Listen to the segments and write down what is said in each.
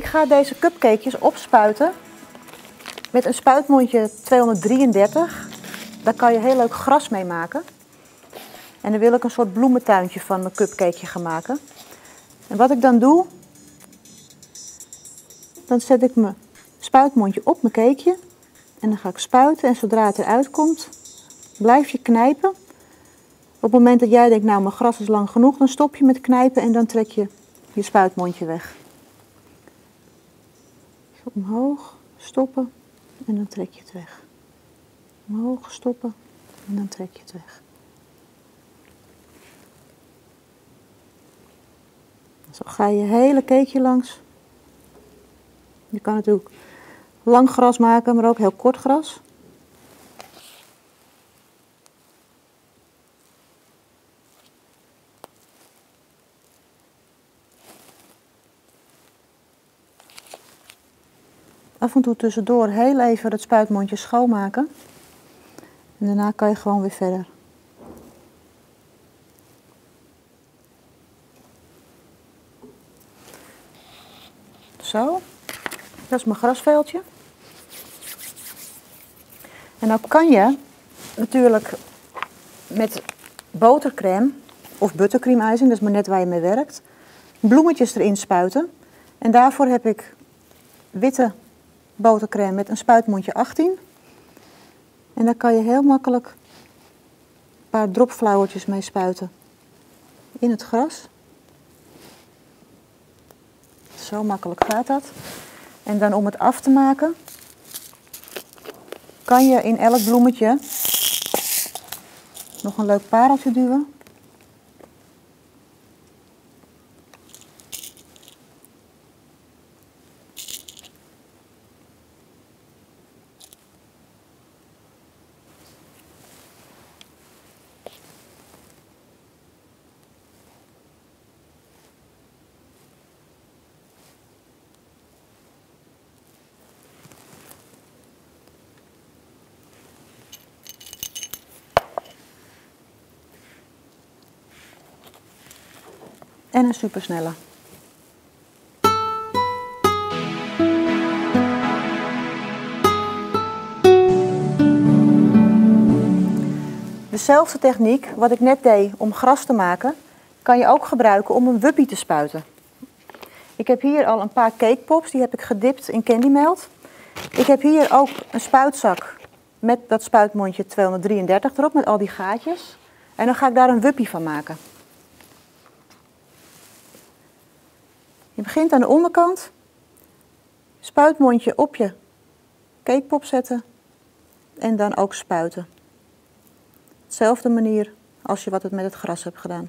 Ik ga deze cupcakejes opspuiten met een spuitmondje 233. Daar kan je heel leuk gras mee maken. En dan wil ik een soort bloementuintje van mijn cupcakeje gaan maken. En wat ik dan doe, dan zet ik mijn spuitmondje op mijn cakeje. En dan ga ik spuiten en zodra het eruit komt, blijf je knijpen. Op het moment dat jij denkt, nou mijn gras is lang genoeg, dan stop je met knijpen en dan trek je je spuitmondje weg. Dus omhoog, stoppen en dan trek je het weg. Omhoog, stoppen en dan trek je het weg. Zo ga je hele cakeje langs. Je kan natuurlijk lang gras maken, maar ook heel kort gras. Af en toe tussendoor heel even het spuitmondje schoonmaken. En daarna kan je gewoon weer verder. Zo, dat is mijn grasveldje. En dan kan je natuurlijk met botercrème of buttercream icing, dat is maar net waar je mee werkt, bloemetjes erin spuiten. En daarvoor heb ik witte botercrème met een spuitmondje 18. En daar kan je heel makkelijk een paar dropflauwertjes mee spuiten in het gras. Zo makkelijk gaat dat. En dan om het af te maken, kan je in elk bloemetje nog een leuk pareltje duwen. En een supersnelle. Dezelfde techniek wat ik net deed om gras te maken, kan je ook gebruiken om een wuppie te spuiten. Ik heb hier al een paar cakepops, die heb ik gedipt in candymelt. Ik heb hier ook een spuitzak met dat spuitmondje 233 erop, met al die gaatjes. En dan ga ik daar een wuppie van maken. Je begint aan de onderkant, spuitmondje op je cakepop zetten en dan ook spuiten. Dezelfde manier als je wat het met het gras hebt gedaan.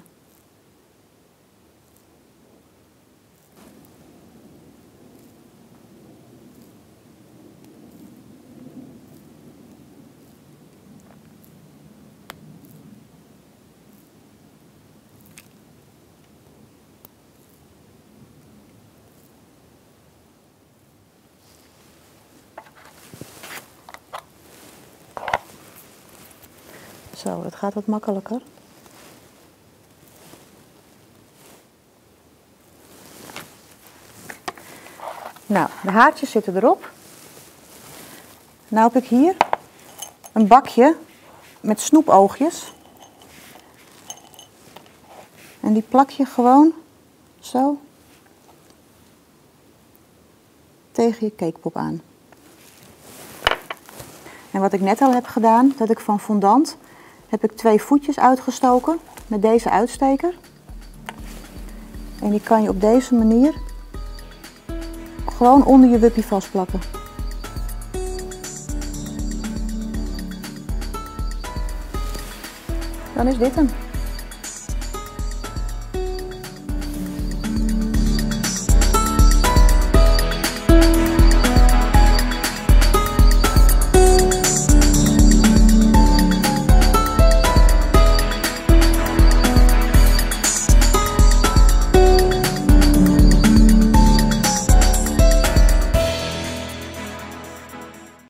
Zo, dat gaat wat makkelijker. Nou, de haartjes zitten erop. Nu heb ik hier een bakje met snoepoogjes. En die plak je gewoon zo tegen je cakepop aan. En wat ik net al heb gedaan, dat ik van fondant heb ik 2 voetjes uitgestoken met deze uitsteker. En die kan je op deze manier gewoon onder je wuppie vastplakken. Dan is dit hem.